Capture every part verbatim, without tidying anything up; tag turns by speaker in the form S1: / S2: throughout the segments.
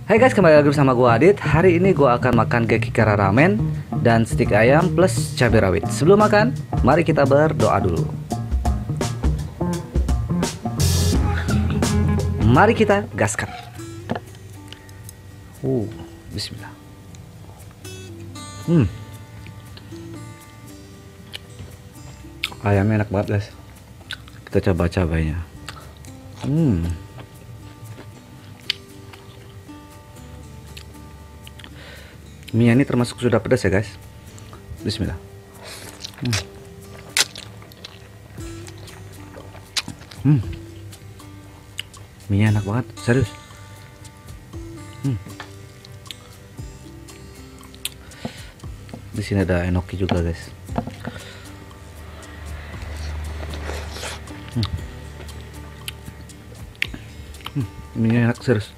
S1: Hai guys, kembali lagi bersama gua Adit. Hari ini gua akan makan Gekikara ramen dan stik ayam plus cabai rawit. Sebelum makan, mari kita berdoa dulu. Mari kita gaskan. Uh, bismillah. Hmm. Ayamnya enak banget, guys. Kita coba cabainya. Hmm. Mie ini termasuk sudah pedas ya, guys. Bismillah. Hmm. Hmm. Mie enak banget, serius. Hmm. Di sini ada enoki juga, guys. Hmm. Hmm. Mie enak, serius.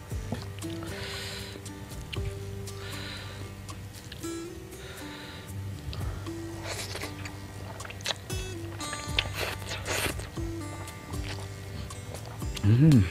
S1: Hmm.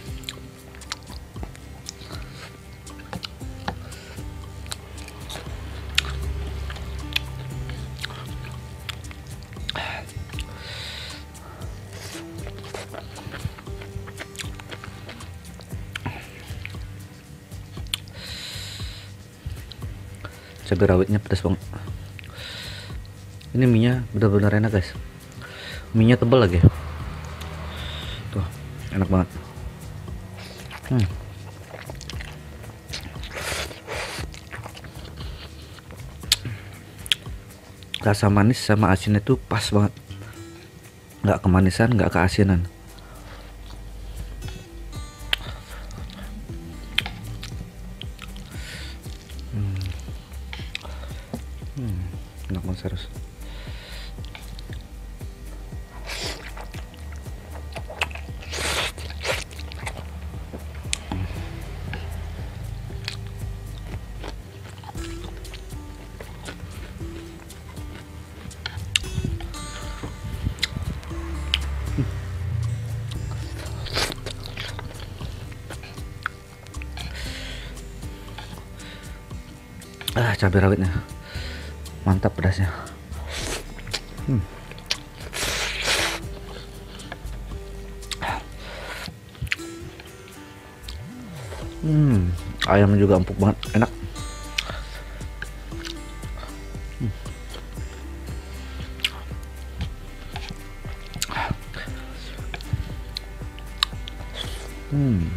S1: Cabai rawitnya pedas banget. Ini minyak benar-benar enak, guys. Minyak tebal lagi. Tuh, enak banget. Hmm. Rasa manis sama asinnya tuh pas banget. Nggak kemanisan, nggak keasinan. Hmm. Hmm. Enak banget, serius. Ah, cabai rawitnya mantap pedasnya. Hmm. Hmm, ayamnya juga empuk banget, enak. Hmm. Hmm.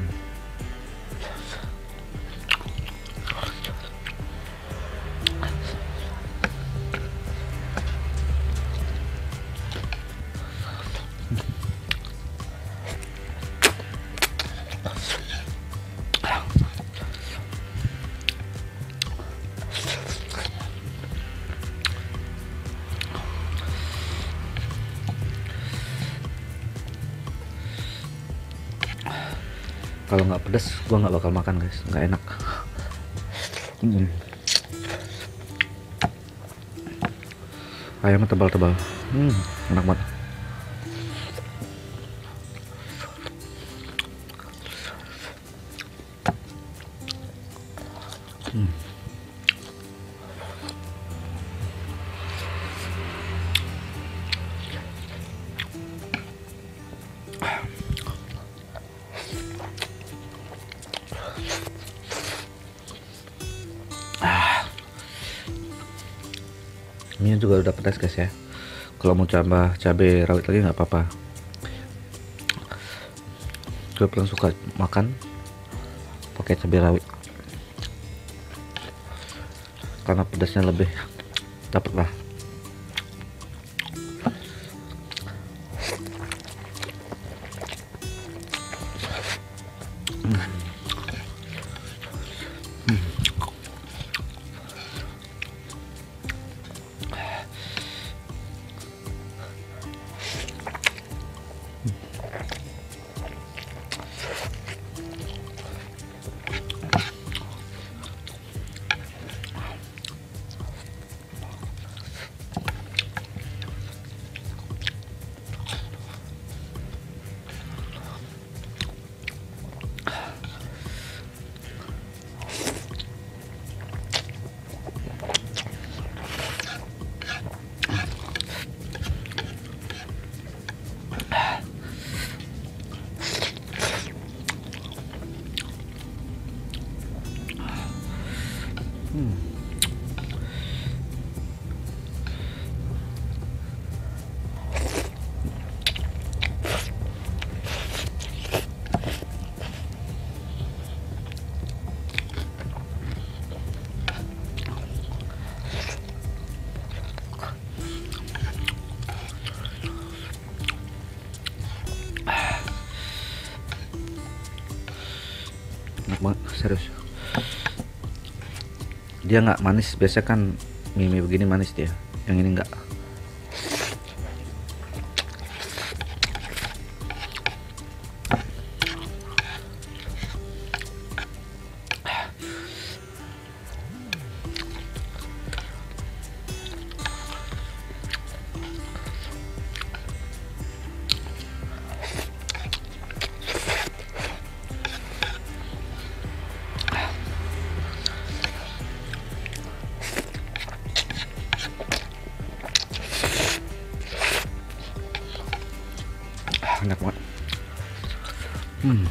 S1: Kalau nggak pedas, gua nggak bakal makan, guys. Nggak enak. Hmm. Ayamnya tebal-tebal. Hmm, enak banget. Hmm. Ini juga udah pedas, guys, ya. Kalau mau tambah cabai rawit lagi nggak apa-apa. Gue paling suka makan pakai cabai rawit karena pedasnya lebih dapat lah. Hmm. Hmm. Hmm. Enak banget, serius. Dia nggak manis, biasa kan mie, mie begini manis dia, yang ini nggak. Enak banget. Hmm.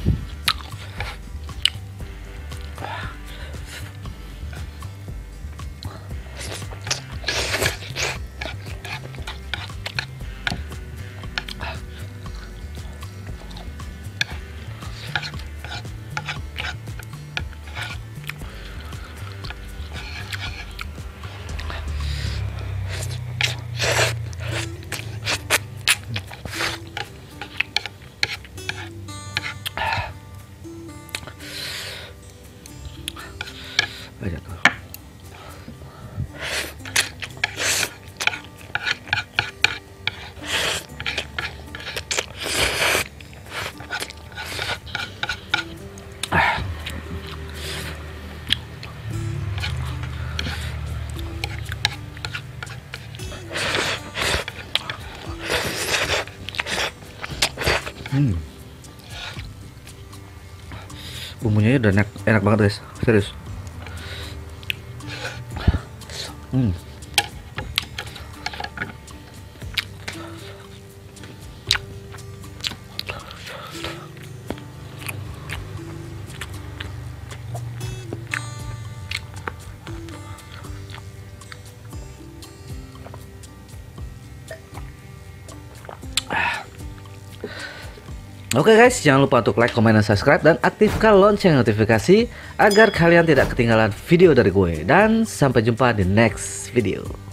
S1: Aja tuh. Hmm. Bumbunya udah enak, enak banget guys, serius. Hmm. Oke guys, jangan lupa untuk like, comment, dan subscribe, dan aktifkan lonceng notifikasi agar kalian tidak ketinggalan video dari gue. Dan sampai jumpa di next video.